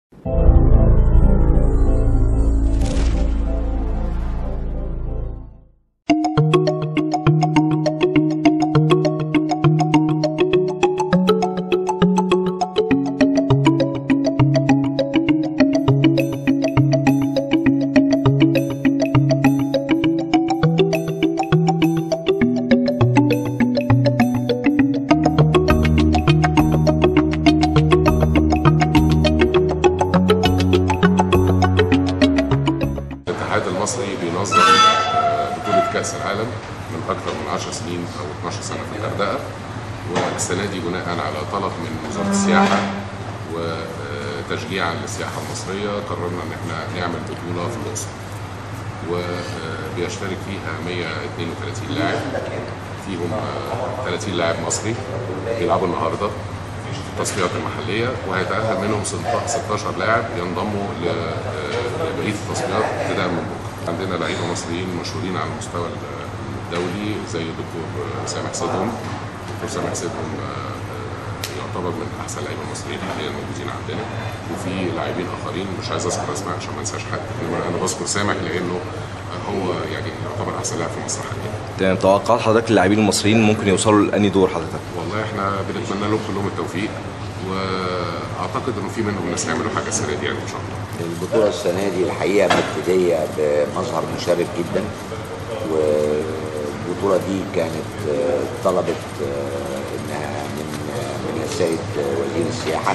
الاتحاد المصري بينظم بطولة كأس العالم من أكثر من 10 سنين أو 12 سنة في الغردقة، والسنة دي بناء على طلب من وزارة السياحة وتشجيعا للسياحة المصرية قررنا إن احنا نعمل بطولة في الأقصر، وبيشترك فيها 132 لاعب، فيهم 30 لاعب مصري بيلعبوا النهارده في التصفيات المحلية، وهيتأهل منهم 16 لاعب ينضموا لبقية التصفيات ابتداء من بكره. عندنا لعيبة مصريين مشهورين على المستوى الدولي زي الدكتور سامح سيدهم. الدكتور سامح سيدهم يعتبر من أحسن لعيبة المصريين حاليا موجودين عندنا، وفي لاعبين آخرين مش عايز أذكر أسماء عشان ما أنساش حد، إنما أنا بذكر سامح لأنه هو يعني يعتبر أحسن لاعب في مصر حاليا. تمام، توقعات حضرتك اللاعبين المصريين ممكن يوصلوا لأنهي دور حضرتك؟ والله احنا بنتمنى لهم كلهم التوفيق، واعتقد انه في منهم ناس هيعملوا حاجه السنه دي يعني ان شاء الله. البطوله السنه دي الحقيقه مبتديه بمظهر مشرف جدا، والبطوله دي كانت طلبت انها من السيد وزير السياحه،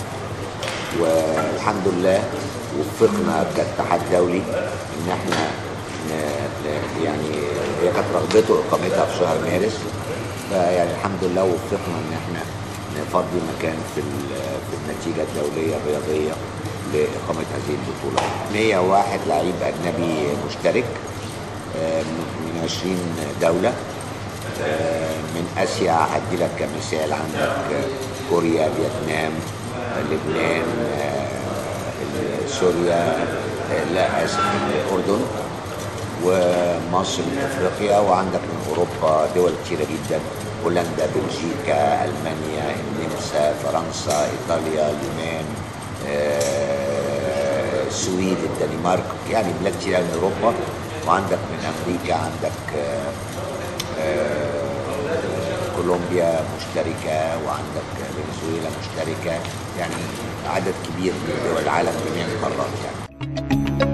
والحمد لله وفقنا كاتحاد دولي ان احنا يعني هي كانت رغبته اقامتها في شهر مارس، فيعني الحمد لله وفقنا ان احنا نفضي مكان في النتيجه الدوليه الرياضيه لاقامه هذه البطوله. 101 لعيب اجنبي مشترك من 20 دوله. من اسيا هدي لك كمثال عندك كوريا، فيتنام، لبنان، سوريا، لا اسف الاردن، ومصر من افريقيا، وعندك من اوروبا دول كتيره جدا، هولندا، بلجيكا، المانيا، النمسا، فرنسا، ايطاليا، اليونان، السويد، الدنمارك، يعني بلاد كتيره من اوروبا، وعندك من امريكا عندك كولومبيا مشتركه، وعندك فنزويلا مشتركه، يعني عدد كبير من دول العالم جميع القارات يعني.